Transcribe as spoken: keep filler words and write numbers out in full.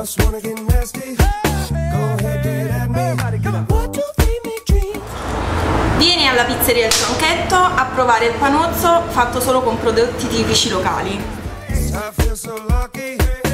Vieni alla pizzeria Il Tronchetto a provare il panuzzo fatto solo con prodotti tipici locali.